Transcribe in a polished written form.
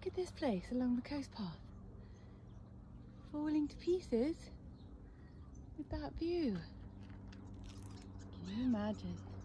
Look at this place along the coast path. Falling to pieces with that view. Can you imagine?